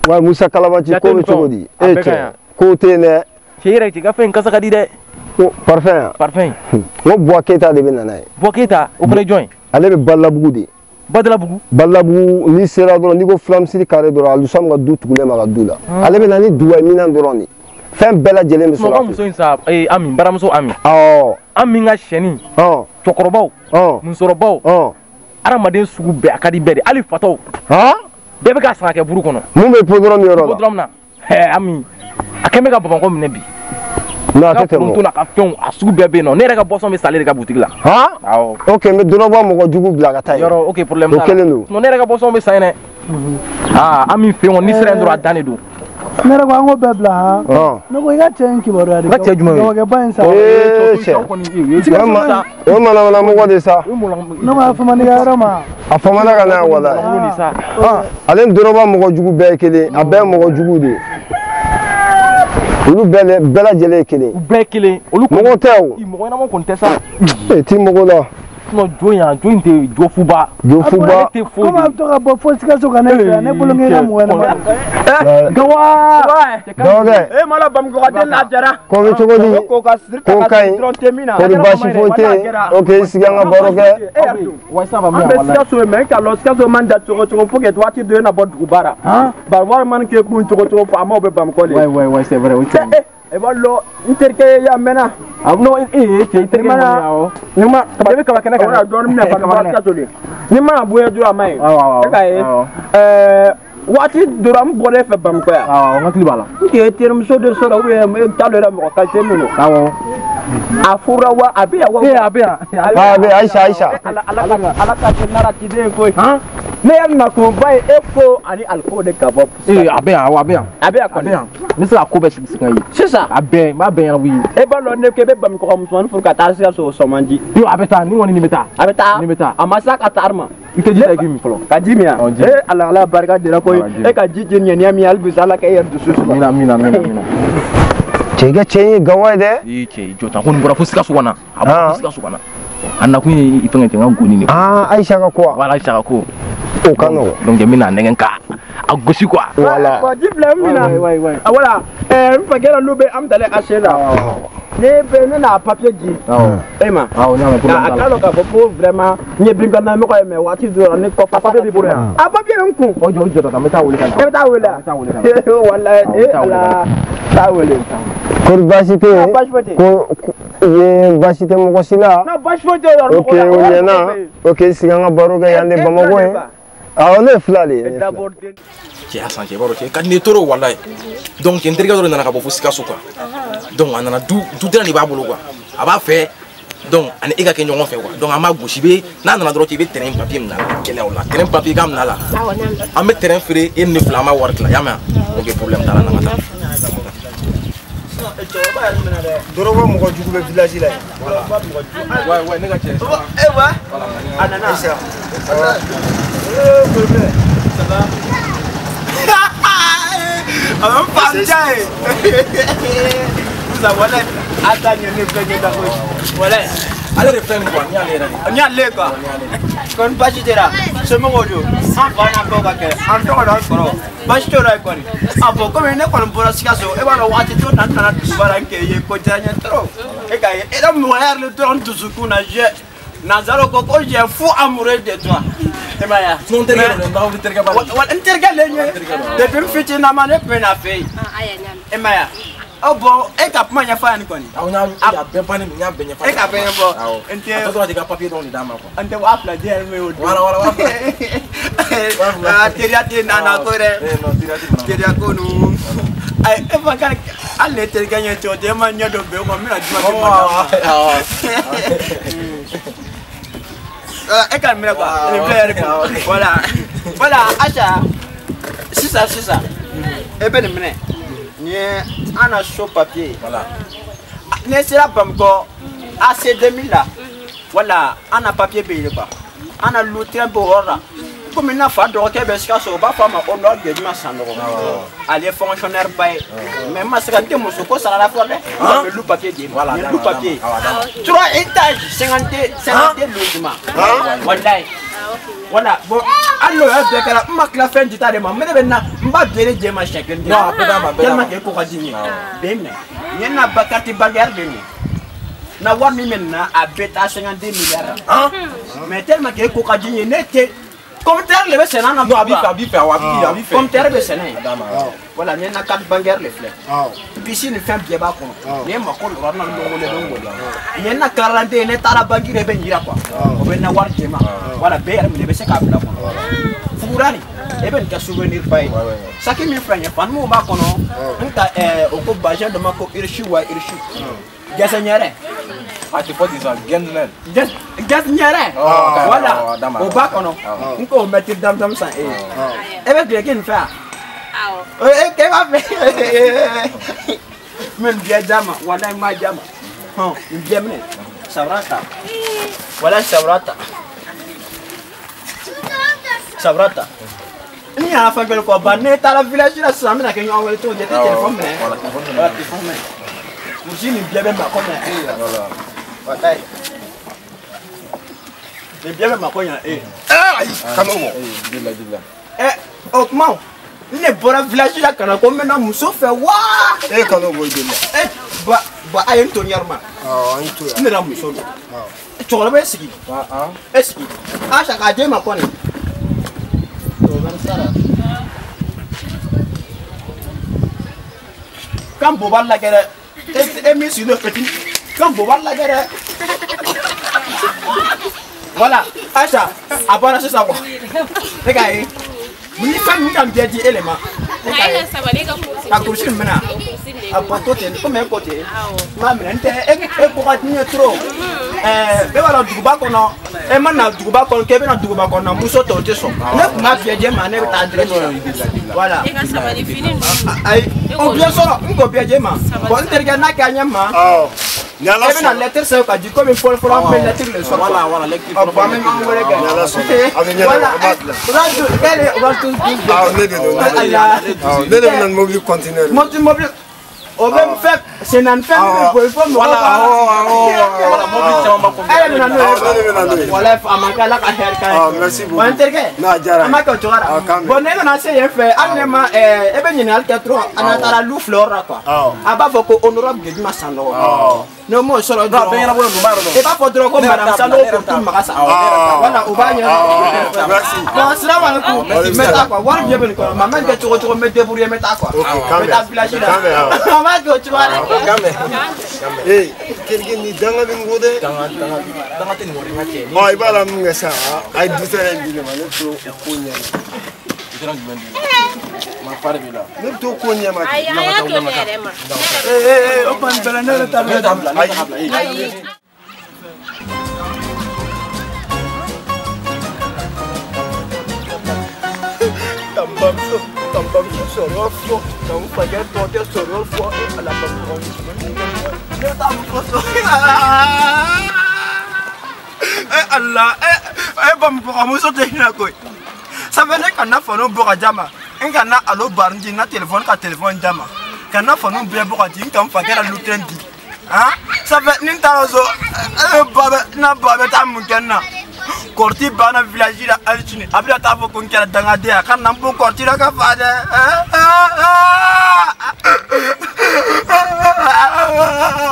Ouais, Moussa Kalamachi, comme tu me dis. Et côté né. Chérie, tu as fait un casse à dire. Parfum. Parfum. On boit Keta de Benanaï. Bois Keta, au près joint. Allez, le Balaboudi. Badalabou. Balabou, ni sera dans le niveau flamme si carré de la Lusam à doute ou les Maradoula. Allez, Benani, doué minan dorani. Fais un bel adjelé, monsieur. Ami, Baramuso Ami. Oh. Aminga Cheni. Oh. Chokorobao. Oh. Munsorobao. Oh. Aramadin Sougbe, Akadi Bede, Ali Fato. Hein? Bébé Saka Burukono. Mumbe Podrom Yoro. Podromna. Ami. Akemeka Bangom Nebi. Non, c'est bon. On a fait un sous-bébé, non. N'est-ce pas boisson, mais salé la boutique là. Ah, ok, mais de nouveau, mon du goût de la taille. Ok, problème. Ok, nous. Non, n'est-ce pas boisson, mais salé. Ah, ami fait, on y serait droit dans les dos. Nera kwa ngo bebla ha no ko ga chen ki boro ari ga juma ko ga ban sa o mana mo ko de sa no ma fa mani ga rama afama na kana wala alen doroba mo ko jugu be kele abe mo ko jugu de olu bela jele kele be kele olu mo ko tew mo ko na mo ko ntesa ti mo ko la no joya jointe jofuba comment to ka bo fosika so kana ne bolongera mo wena gawa doge mala bam ko den la jara ko be to godi ko kai ko di bashi fote ok siganga boroge wa saba mi wala ska so men ka lo ska so man da to fo ke twati do na bod gubara ba war man ke kun to fo amo be bam ko le ouais c'est vrai oui e ballo interke ya mena abno ke interke mana nima ka be ka kana ka do mina ka ska so le nima buye do amai wati duram bole fe bam ko ya ngati bala ke term so de so da we me talera mo ka temino afura wa abia Aisha ala ka nara tide ko ne na ko bai eko ani alko de ka bop abia ko ni sa ko be singa yi sisa ma be wi e ba lo ne ke be bam ko mo son fur ka tar sia so manji yo abeta ni woni ni meta amasa ka tarma ite ji ta gimi folo ka jimia ala barka de la ko e ka jiji nyanya mi albisa ala ka yer du susu mina chega chenye gawa de che jota kun bora fusika suwana fusika suwana anna kun ifanga tenga goni ni Aisha ka kwa wala Aisha ko o kano donc mina nengen ka agosi kwa wala ko jible mina wala mpagela lube amdale ashela ne be na papier ji ema akalo ka popo vraiment nye binga na me ko me wati do ne ko papier bi bolo papier nku ojo ta meta wole wala ala tawele ko basite ko ye basite mo ko sila na basfote ok onyana ok siganga baroga yande bamago on est flale ci asan ke baro ke kan ne toro wallahi donc interga do na ka bo fusika suka donc anana du dira ni ba bolo quoi aba fait donc ani ega ke nyongo fait quoi donc ama gosi be na nana dro ke be terrain papier mna kele wala terrain papier gam na la am terrain free en ne flama work la yama ok problème dala na mata doroba mo ko jugu village la ouais nega che anana ça va alors pas jaye vous avez attendu ne plaignez pas voilà allez reprendre quoi ni aller quoi kon baji dera ce mo gojo en vraiment ko ka ke en to da ko baji to ra ko ni abo ko me ne ko mbora sikaso e ba no wati to nan nan bara ke ye ko janya tro e ka e da mo yar le ton to suku na je nazaro ko ko je fou amoureux de toi e ba ya non terga no ba terga ba wala interga le nye de pim fiti na mane pe na fe e ma ya obo e ka pma nya fa ni ko ni nya be pa ni nya be nya fa e ka be bo ente to do ga papier don ni dama ko ante wa fla der me o wala teriati nana ko re teria ko nu ai e fa kan alle terga nya to de ma nya do be ko mi na juma e kan mi ko voilà acha sisa e ben mine ni ana show papier voilà ne sera pas encore assez 2000 là voilà ana papier payé quoi ana lutter un peu hors comme une fois donc que ben ça so ba fama on doit de ma sandro aller fonctionnaire paye même ma secrétaire mo ko ça la fois le loup papier dit voilà le loup papier 3 étages 50 logement wallahi Voilà, bon, alors, je vais la fin du temps de ma mère, je vais dire ma chèque. Non, tellement que pour dire, il y a bakati bagarre de nous. Na wami maintenant à bêta 52 milliards. Mais tellement que Kokadini n'était comme terre le Sénat n'a pas comme terre le Sénat. Voilà, il y a 4 bagarres les fleurs. Piscine fait bien bas. Il y a ma colle, il y a 40 et n'est à la baguette et benira quoi. On va n'avoir Jema. Voilà, Bér, mais c'est câble. Fourani, et ben qu'à souvenir pas. Ça qui me fait, pas nous bas qu'on a au coup bajan de ma co irchu ou irchu. Gassanyere. Ah, tu peux dire ça, Gassanyere. Gassanyere. Voilà. Au bas qu'on a. On peut mettre dam ça. Et avec quelqu'un faire. Eh, qu'est-ce qu'on fait? Même bien jama, voilà ma jama. Bien mené. Sabrata. Voilà Sabrata. Sabrata. Ni a fait quelque quoi, banné à la village là, ça m'a dit qu'on va tout jeter téléphone. Voilà, téléphone. Vous n'y bien même pas comme voilà. Les bien même pas comme Comment eh, augmente. Il est bon village là quand on met un mousseau fait waouh. Eh, quand on voit de là. Eh, bah, aïe, un tonnerre. Ah, un tour. Il est là, mousseau. Tu vois, est-ce qu'il est-ce qu'il ah, chaque année, ma conne. Quand Bobal la guerre, et mis sur le petit, quand Bobal la guerre. Voilà, Acha, après ça, ça va. Regarde, vous n'y faites pas bien dit élément. La couche maintenant. Après côté, comme un côté. Ma mère, et pour tenir trop. Voilà, du bas qu'on a. Et maintenant, du bas qu'on a, du bas qu'on a, mousseau de son. Ne m'a bien dit, ma nez est adressée. Voilà. On bien sûr, on peut bien dire, ma. Bon, tu regardes la gagne, ma. Il y a la lettre, c'est pas du comme il faut le faire, mais la lettre, le soir. Voilà, lettre. On va même envoyer la gagne. Voilà. On va tout dire. Ah, on est de mobile conteneur. Mobile. On va me faire, c'est un fait, pour le faire. Voilà, merci beaucoup. Eh, quelqu'un ni danga bingode. Danga teni ngori ngake. Oh, ibala mungesa. Ai different bi ma le to kunya. Different bi ma pare bi la. Le to kunya ma. Ay to nere ma. Open belanere tabla. Ai. Tambam soro fo, não pagar tote soro fo ala pamron. Le tam fo. Allah, bam ko amuso te na koy. Ça veut dire qu'on a fait un bourra jama. Un gana allo barndi na téléphone ka téléphone jama. Kana fa no be bourra din kam fa kera lutrendi. Hein? Ça veut nin tarozo baba na baba tam kenna. Korti bana village la alchini abla ta fo kon kala danga de kan nam bu korti la ka fade